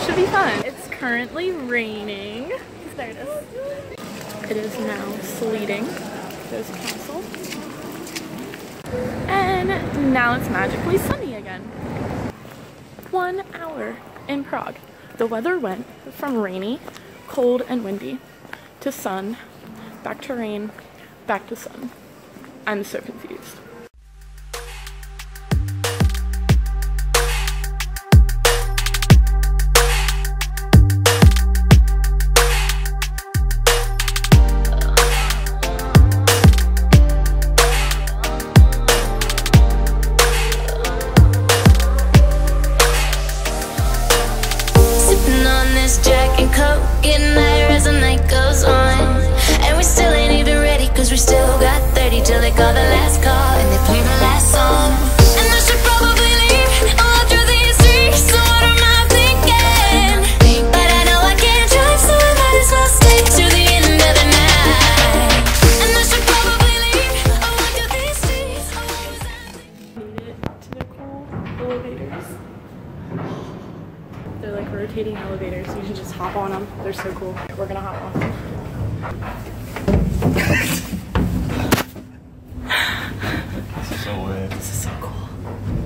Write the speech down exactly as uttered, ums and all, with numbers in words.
should be fun. It's currently raining. There it is. It is now sleeting. There's a castle. And now it's magically sunny again. One hour in Prague. The weather went from rainy, cold, and windy to sun, back to rain, back to sun. I'm so confused. Jack and Coke, getting higher as the night goes on. And we still ain't even ready, cause we still got thirty till they call the last call and they play the last song. And I should probably leave, I'll walk through these streets, so what am I thinking? But I know I can't drive, so I might as well stay to the end of the night. And I should probably leave, I'll walk through these streets, oh, what was I thinking? Made it to the cool elevators. They're like rotating elevators, so you can just hop on them. They're so cool. We're gonna hop on them. This is so weird. This is so cool.